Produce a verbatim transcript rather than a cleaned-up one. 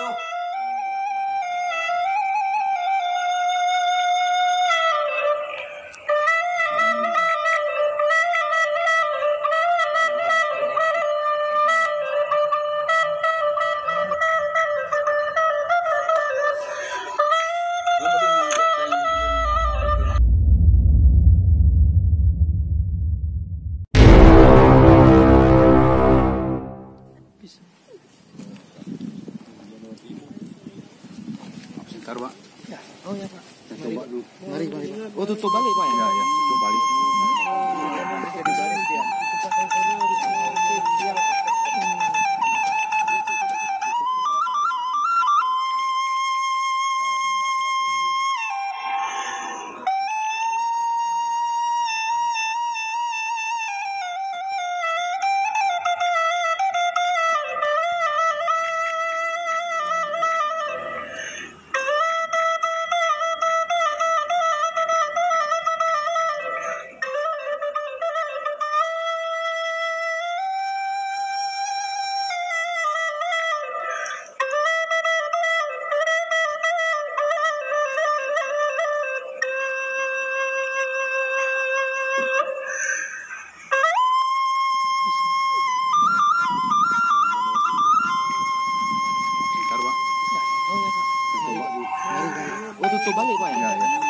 Sebentar, Pak. Ya. Oh ya, Pak. Saya coba dulu. Mari, mari, Pak. Oh, tutup balik, Pak ya? Ya, ya, tutup balik. Jadi balik dia. Sebentar, Pak. Ya. Oh ya, Pak. Saya coba dulu. Mari, mari. Oh, tutup balik, Pak ya? Ya, ya.